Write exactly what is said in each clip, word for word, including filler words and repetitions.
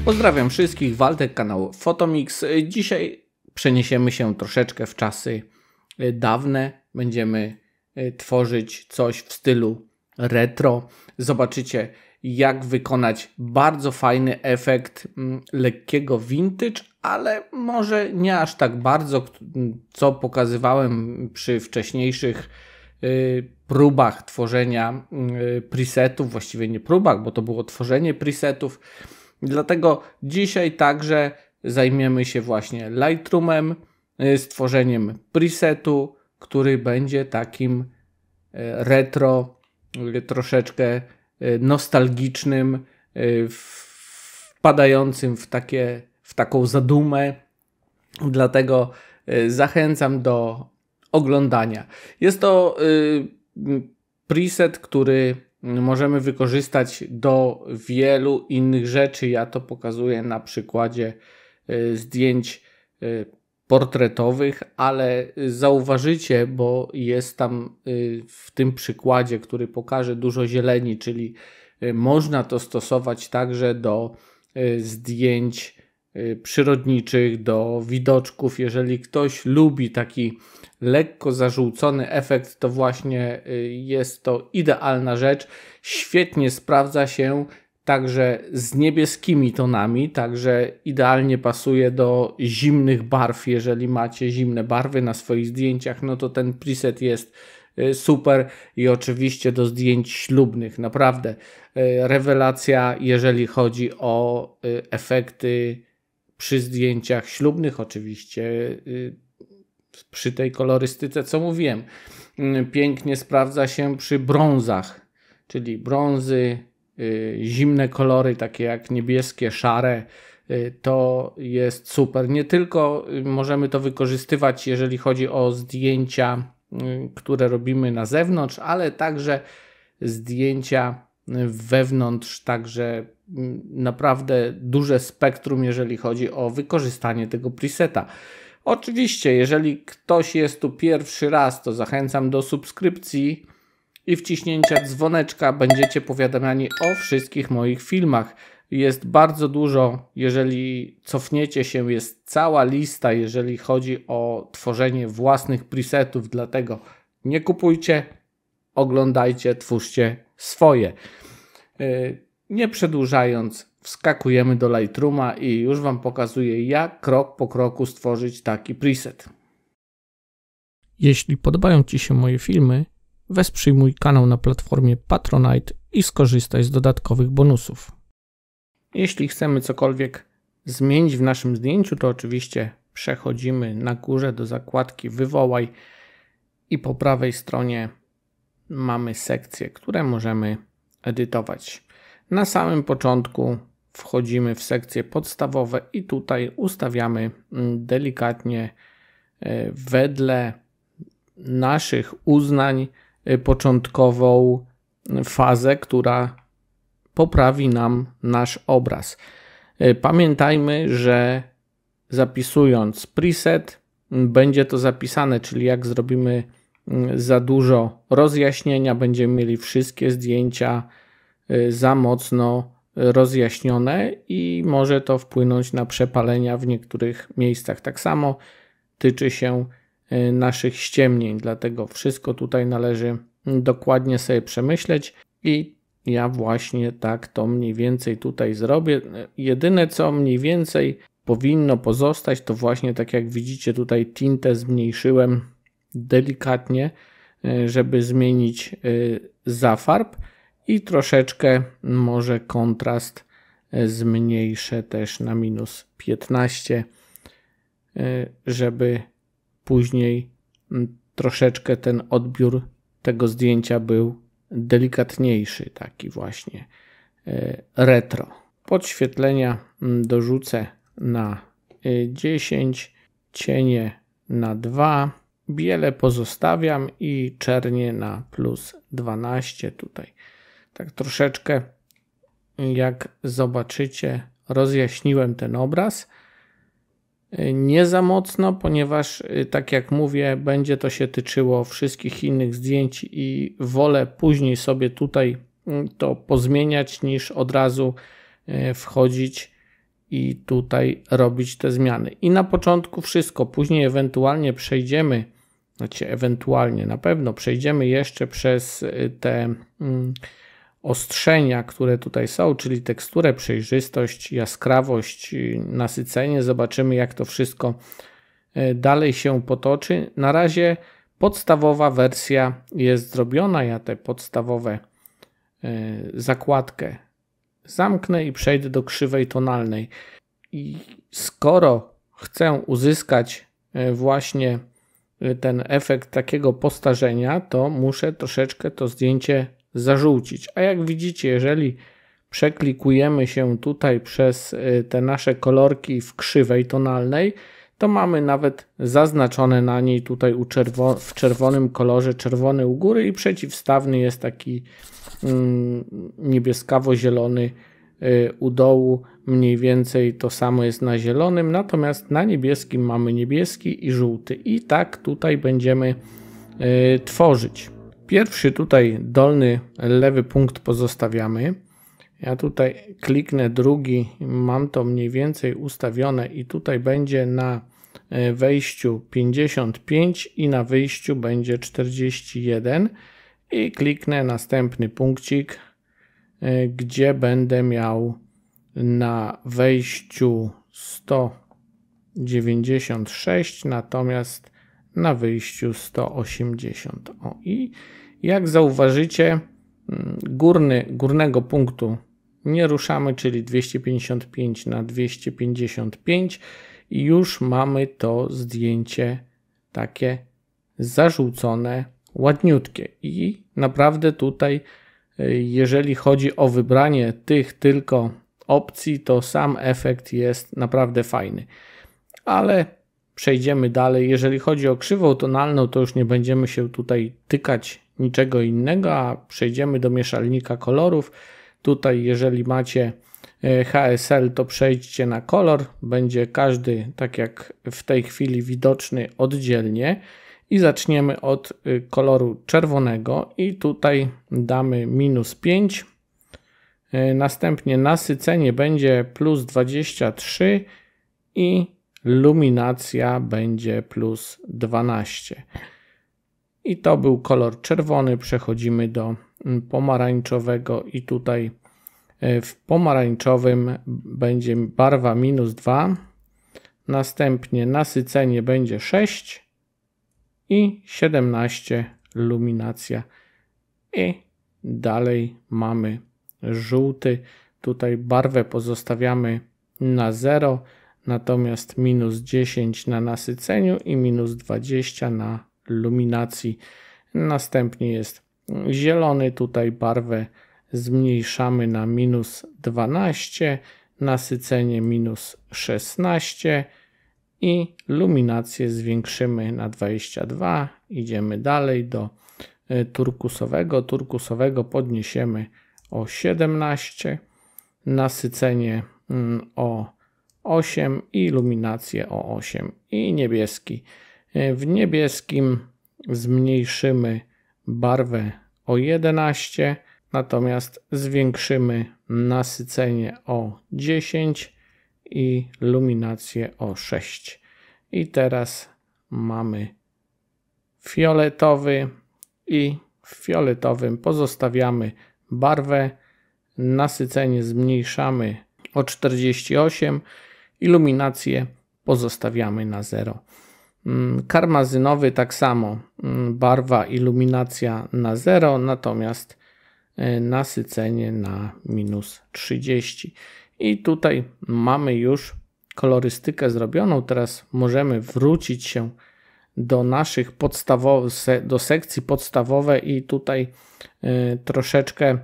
Pozdrawiam wszystkich, Waldek, kanał Photomix. Dzisiaj przeniesiemy się troszeczkę w czasy dawne. Będziemy tworzyć coś w stylu retro. Zobaczycie, jak wykonać bardzo fajny efekt lekkiego vintage, ale może nie aż tak bardzo, co pokazywałem przy wcześniejszych próbach tworzenia presetów, właściwie nie próbach, bo to było tworzenie presetów. Dlatego dzisiaj także zajmiemy się właśnie Lightroomem, stworzeniem presetu, który będzie takim retro, troszeczkę nostalgicznym, wpadającym w, takie, w taką zadumę. Dlatego zachęcam do oglądania. Jest to preset, który możemy wykorzystać do wielu innych rzeczy. Ja to pokazuję na przykładzie zdjęć portretowych, ale zauważycie, bo jest tam w tym przykładzie, który pokaże, dużo zieleni, czyli można to stosować także do zdjęć przyrodniczych, do widoczków. Jeżeli ktoś lubi taki lekko zażółcony efekt, to właśnie jest to idealna rzecz. Świetnie sprawdza się także z niebieskimi tonami, także idealnie pasuje do zimnych barw. Jeżeli macie zimne barwy na swoich zdjęciach, no to ten preset jest super. I oczywiście do zdjęć ślubnych. Naprawdę rewelacja, jeżeli chodzi o efekty przy zdjęciach ślubnych, oczywiście przy tej kolorystyce, co mówiłem. Pięknie sprawdza się przy brązach, czyli brązy, zimne kolory, takie jak niebieskie, szare. To jest super. Nie tylko możemy to wykorzystywać, jeżeli chodzi o zdjęcia, które robimy na zewnątrz, ale także zdjęcia wewnątrz, także naprawdę duże spektrum, jeżeli chodzi o wykorzystanie tego preseta. Oczywiście, jeżeli ktoś jest tu pierwszy raz, to zachęcam do subskrypcji i wciśnięcia dzwoneczka. Będziecie powiadamiani o wszystkich moich filmach. Jest bardzo dużo, jeżeli cofniecie się, jest cała lista, jeżeli chodzi o tworzenie własnych presetów, dlatego nie kupujcie, oglądajcie, twórzcie swoje. Nie przedłużając, wskakujemy do Lightrooma i już Wam pokazuję, jak krok po kroku stworzyć taki preset. Jeśli podobają Ci się moje filmy, wesprzyj mój kanał na platformie Patronite i skorzystaj z dodatkowych bonusów. Jeśli chcemy cokolwiek zmienić w naszym zdjęciu, to oczywiście przechodzimy na górze do zakładki Wywołaj i po prawej stronie mamy sekcje, które możemy edytować. Na samym początku wchodzimy w sekcje podstawowe i tutaj ustawiamy delikatnie wedle naszych uznań początkową fazę, która poprawi nam nasz obraz. Pamiętajmy, że zapisując preset będzie to zapisane, czyli jak zrobimy za dużo rozjaśnienia, będziemy mieli wszystkie zdjęcia za mocno rozjaśnione i może to wpłynąć na przepalenia w niektórych miejscach. Tak samo tyczy się naszych ściemnień, dlatego wszystko tutaj należy dokładnie sobie przemyśleć i ja właśnie tak to mniej więcej tutaj zrobię. Jedyne, co mniej więcej powinno pozostać, to właśnie tak jak widzicie tutaj tintę zmniejszyłem delikatnie, żeby zmienić zafarb i troszeczkę może kontrast zmniejszę też na minus piętnaście, żeby później troszeczkę ten odbiór tego zdjęcia był delikatniejszy, taki właśnie retro. Podświetlenia dorzucę na dziesięć, cienie na dwa, biele pozostawiam i czernie na plus dwanaście tutaj. Tak troszeczkę, jak zobaczycie, rozjaśniłem ten obraz. Nie za mocno, ponieważ tak jak mówię, będzie to się tyczyło wszystkich innych zdjęć i wolę później sobie tutaj to pozmieniać, niż od razu wchodzić i tutaj robić te zmiany. I na początku wszystko, później ewentualnie przejdziemy, znaczy ewentualnie, na pewno przejdziemy jeszcze przez te mm, ostrzenia, które tutaj są, czyli teksturę, przejrzystość, jaskrawość, nasycenie. Zobaczymy, jak to wszystko dalej się potoczy. Na razie podstawowa wersja jest zrobiona. Ja te podstawowe zakładkę zamknę i przejdę do krzywej tonalnej. I skoro chcę uzyskać właśnie ten efekt takiego postarzenia, to muszę troszeczkę to zdjęcie zażółcić. A jak widzicie, jeżeli przeklikujemy się tutaj przez te nasze kolorki w krzywej tonalnej, to mamy nawet zaznaczone na niej tutaj u czerwo- w czerwonym kolorze, czerwony u góry i przeciwstawny jest taki mm, niebieskawo-zielony y, u dołu. Mniej więcej to samo jest na zielonym, natomiast na niebieskim mamy niebieski i żółty. I tak tutaj będziemy y, tworzyć. Pierwszy tutaj dolny lewy punkt pozostawiamy. Ja tutaj kliknę drugi, mam to mniej więcej ustawione i tutaj będzie na wejściu pięćdziesiąt pięć i na wyjściu będzie czterdzieści jeden i kliknę następny punkcik, gdzie będę miał na wejściu sto dziewięćdziesiąt sześć, natomiast na wyjściu sto osiemdziesiąt. O, i jak zauważycie, górny, górnego punktu nie ruszamy, czyli dwieście pięćdziesiąt pięć na dwieście pięćdziesiąt pięć i już mamy to zdjęcie takie zażółcone, ładniutkie. I naprawdę tutaj, jeżeli chodzi o wybranie tych tylko opcji, to sam efekt jest naprawdę fajny. Ale przejdziemy dalej. Jeżeli chodzi o krzywą tonalną, to już nie będziemy się tutaj tykać niczego innego, a przejdziemy do mieszalnika kolorów. Tutaj jeżeli macie H S L, to przejdźcie na kolor. Będzie każdy, tak jak w tej chwili, widoczny oddzielnie. I zaczniemy od koloru czerwonego i tutaj damy minus pięć. Następnie nasycenie będzie plus dwadzieścia trzy i luminacja będzie plus dwanaście. I to był kolor czerwony. Przechodzimy do pomarańczowego i tutaj w pomarańczowym będzie barwa minus dwa. Następnie nasycenie będzie sześć i siedemnaście luminacja. I dalej mamy żółty. Tutaj barwę pozostawiamy na zero, natomiast minus dziesięć na nasyceniu i minus dwadzieścia na luminacji. Następnie jest zielony. Tutaj barwę zmniejszamy na minus dwanaście, nasycenie minus szesnaście i luminację zwiększymy na dwadzieścia dwa. Idziemy dalej do turkusowego. Turkusowego podniesiemy o siedemnaście, nasycenie o osiem i luminację o osiem. I niebieski. W niebieskim zmniejszymy barwę o jedenaście, natomiast zwiększymy nasycenie o dziesięć i luminację o sześć. I teraz mamy fioletowy i w fioletowym pozostawiamy barwę, nasycenie zmniejszamy o czterdzieści osiem, iluminację pozostawiamy na zero. Karmazynowy tak samo, barwa, iluminacja na zero, natomiast nasycenie na minus trzydzieści. I tutaj mamy już kolorystykę zrobioną. Teraz możemy wrócić się do naszych podstawowych, do sekcji podstawowej i tutaj troszeczkę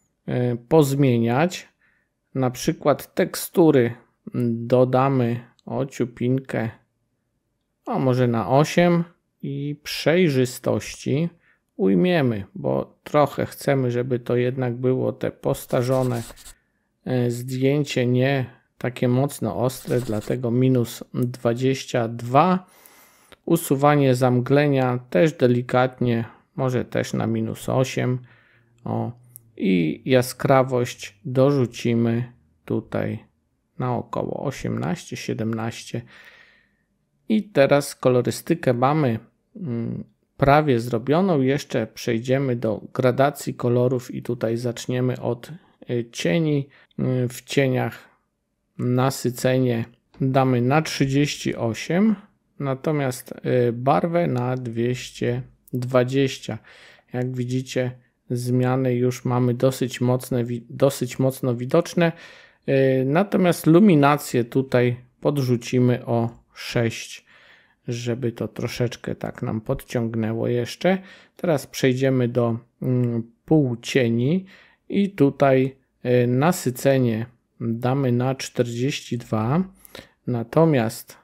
pozmieniać. Na przykład tekstury dodamy o ciupinkę, a może na osiem i przejrzystości ujmiemy, bo trochę chcemy, żeby to jednak było te postarzone zdjęcie, nie takie mocno ostre, dlatego minus dwadzieścia dwa. Usuwanie zamglenia też delikatnie, może też na minus osiem. O, i jaskrawość dorzucimy tutaj na około osiemnaście siedemnaście. I teraz kolorystykę mamy prawie zrobioną. Jeszcze przejdziemy do gradacji kolorów i tutaj zaczniemy od cieni. W cieniach nasycenie damy na trzydzieści osiem, natomiast barwę na dwieście dwadzieścia. Jak widzicie, zmiany już mamy dosyć mocne, dosyć mocno widoczne. Natomiast luminację tutaj podrzucimy o sześć, żeby to troszeczkę tak nam podciągnęło jeszcze. Teraz przejdziemy do półcieni i tutaj nasycenie damy na czterdzieści dwa, natomiast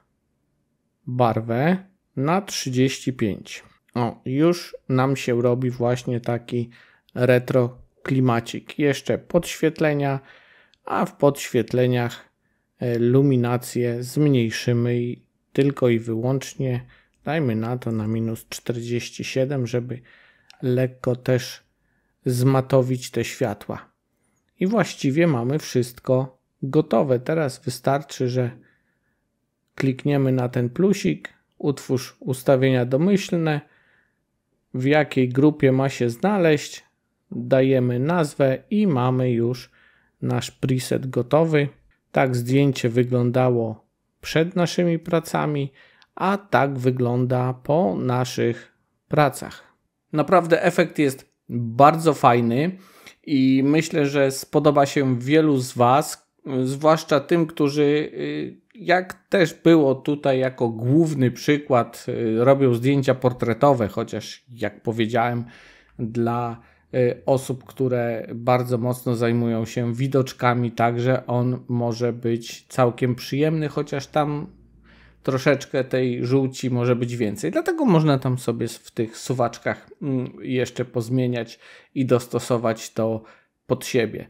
barwę na trzydzieści pięć. O, już nam się robi właśnie taki retro klimacik. Jeszcze podświetlenia, a w podświetleniach luminację zmniejszymy i tylko i wyłącznie dajmy na to na minus czterdzieści siedem, żeby lekko też zmatowić te światła. I właściwie mamy wszystko gotowe. Teraz wystarczy, że klikniemy na ten plusik, utwórz ustawienia domyślne, w jakiej grupie ma się znaleźć, dajemy nazwę i mamy już nasz preset gotowy. Tak zdjęcie wyglądało przed naszymi pracami, a tak wygląda po naszych pracach. Naprawdę efekt jest bardzo fajny i myślę, że spodoba się wielu z Was, zwłaszcza tym, którzy, jak też było tutaj jako główny przykład, robią zdjęcia portretowe, chociaż jak powiedziałem, dla osób, które bardzo mocno zajmują się widoczkami, także on może być całkiem przyjemny, chociaż tam troszeczkę tej żółci może być więcej. Dlatego można tam sobie w tych suwaczkach jeszcze pozmieniać i dostosować to pod siebie.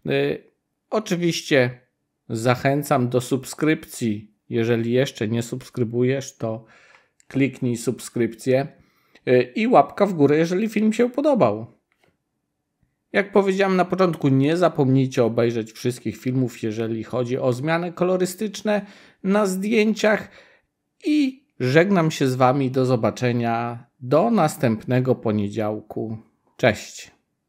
Oczywiście zachęcam do subskrypcji. Jeżeli jeszcze nie subskrybujesz, to kliknij subskrypcję i łapka w górę, jeżeli film się podobał. Jak powiedziałem na początku, nie zapomnijcie obejrzeć wszystkich filmów, jeżeli chodzi o zmiany kolorystyczne na zdjęciach i żegnam się z Wami. Do zobaczenia do następnego poniedziałku. Cześć!